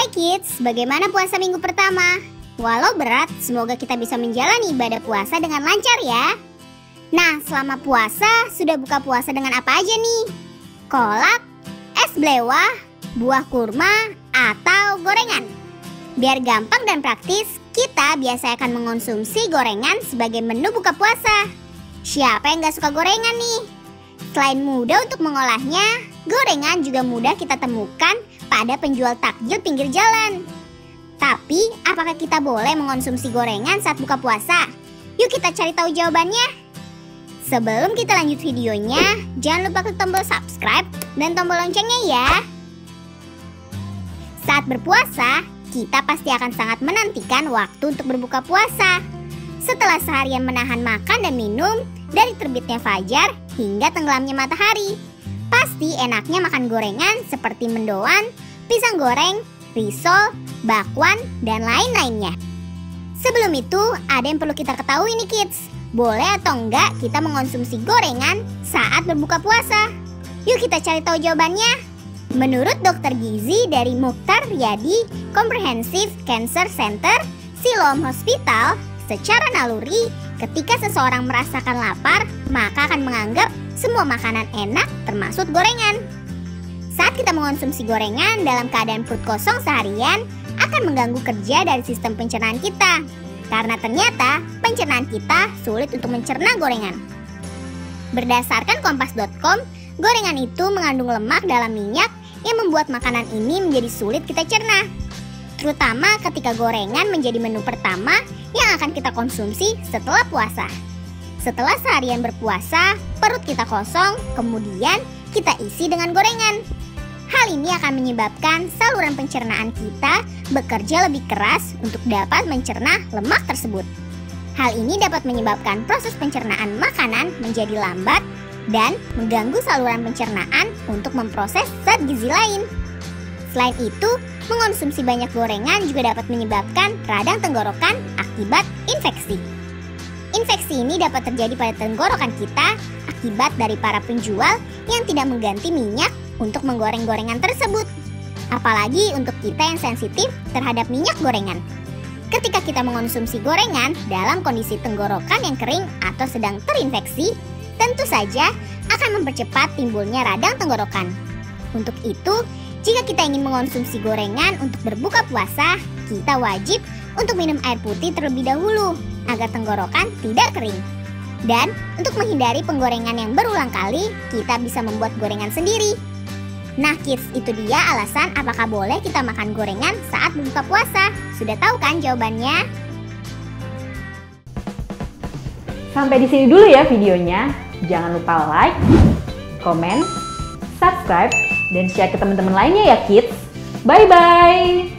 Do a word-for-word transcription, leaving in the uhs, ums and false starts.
Hai kids, bagaimana puasa minggu pertama? Walau berat, semoga kita bisa menjalani ibadah puasa dengan lancar ya. Nah, selama puasa, sudah buka puasa dengan apa aja nih? Kolak, es blewah, buah kurma, atau gorengan? Biar gampang dan praktis, kita biasa akan mengonsumsi gorengan sebagai menu buka puasa. Siapa yang gak suka gorengan nih? Selain mudah untuk mengolahnya, gorengan juga mudah kita temukan pada penjual takjil pinggir jalan. Tapi, apakah kita boleh mengonsumsi gorengan saat buka puasa? Yuk kita cari tahu jawabannya. Sebelum kita lanjut videonya, jangan lupa klik tombol subscribe dan tombol loncengnya ya. Saat berpuasa, kita pasti akan sangat menantikan waktu untuk berbuka puasa. Setelah seharian menahan makan dan minum, dari terbitnya fajar hingga tenggelamnya matahari, pasti enaknya makan gorengan seperti mendoan, pisang goreng, risol, bakwan, dan lain-lainnya. Sebelum itu, ada yang perlu kita ketahui nih kids. Boleh atau enggak kita mengonsumsi gorengan saat berbuka puasa? Yuk kita cari tahu jawabannya. Menurut dokter gizi dari Mukhtar Riyadi Comprehensive Cancer Center, Siloam Hospital, secara naluri, ketika seseorang merasakan lapar, maka akan menganggap semua makanan enak termasuk gorengan. Saat kita mengonsumsi gorengan dalam keadaan perut kosong seharian, akan mengganggu kerja dari sistem pencernaan kita. Karena ternyata pencernaan kita sulit untuk mencerna gorengan. Berdasarkan kompas dot com, gorengan itu mengandung lemak dalam minyak yang membuat makanan ini menjadi sulit kita cerna. Terutama ketika gorengan menjadi menu pertama yang akan kita konsumsi setelah puasa. Setelah seharian berpuasa, perut kita kosong, kemudian kita isi dengan gorengan. Hal ini akan menyebabkan saluran pencernaan kita bekerja lebih keras untuk dapat mencerna lemak tersebut. Hal ini dapat menyebabkan proses pencernaan makanan menjadi lambat dan mengganggu saluran pencernaan untuk memproses zat gizi lain. Selain itu, mengonsumsi banyak gorengan juga dapat menyebabkan radang tenggorokan akibat infeksi. Infeksi ini dapat terjadi pada tenggorokan kita akibat dari para penjual yang tidak mengganti minyak untuk menggoreng gorengan tersebut. Apalagi untuk kita yang sensitif terhadap minyak gorengan. Ketika kita mengonsumsi gorengan dalam kondisi tenggorokan yang kering atau sedang terinfeksi, tentu saja akan mempercepat timbulnya radang tenggorokan. Untuk itu, jika kita ingin mengonsumsi gorengan untuk berbuka puasa, kita wajib untuk minum air putih terlebih dahulu agar tenggorokan tidak kering. Dan untuk menghindari penggorengan yang berulang kali, kita bisa membuat gorengan sendiri. Nah kids, itu dia alasan apakah boleh kita makan gorengan saat berbuka puasa. Sudah tahu kan jawabannya? Sampai di sini dulu ya videonya. Jangan lupa like, komen, subscribe, dan share ke teman-teman lainnya ya kids. Bye-bye!